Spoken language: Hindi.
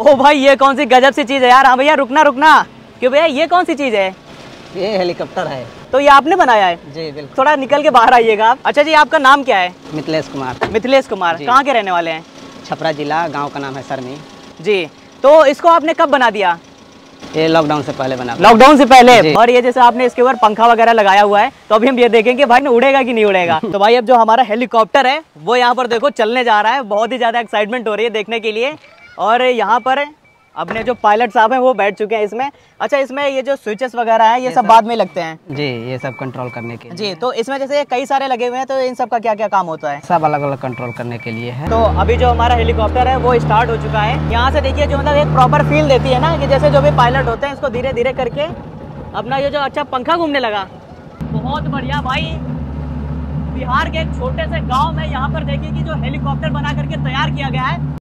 ओ भाई ये कौन सी गजब सी चीज है यार। हाँ भैया रुकना रुकना, क्यों भैया ये कौन सी चीज है? ये हेलीकॉप्टर है। तो ये आपने बनाया है? जी बिल्कुल। थोड़ा निकल के बाहर आइएगा आप। अच्छा जी, आपका नाम क्या है? मिथिलेश कुमार। मिथिलेश कुमार, कहाँ के रहने वाले हैं? छपरा जिला, गांव का नाम है सरमी। जी, तो इसको आपने कब बना दिया? ये लॉकडाउन से पहले बना। लॉकडाउन से पहले। और ये जैसे आपने इसके ऊपर पंखा वगैरह लगाया हुआ है, तो अभी हम ये देखेंगे भाई उड़ेगा कि नहीं उड़ेगा। तो भाई अब जो हमारा हेलीकॉप्टर है वो यहाँ पर देखो चलने जा रहा है। बहुत ही ज्यादा एक्साइटमेंट हो रही है देखने के लिए। और यहाँ पर अपने जो पायलट साहब हैं वो बैठ चुके हैं इसमें। अच्छा, इसमें ये जो स्विचेस वगैरह हैं ये सब बाद में लगते हैं? जी, ये सब कंट्रोल करने के लिए। जी, तो इसमें जैसे कई सारे लगे हुए हैं, तो इन सब का क्या क्या काम होता है? सब अलग अलग कंट्रोल करने के लिए है। तो अभी जो हमारा हेलीकॉप्टर है वो स्टार्ट हो चुका है। यहाँ से देखिए जो मतलब एक प्रॉपर फील देती है ना, कि जैसे जो भी पायलट होते हैं इसको धीरे धीरे करके अपना ये जो अच्छा पंखा घूमने लगा। बहुत बढ़िया भाई। बिहार के एक छोटे से गाँव में यहाँ पर देखिए कि जो हेलीकॉप्टर बना करके तैयार किया गया है।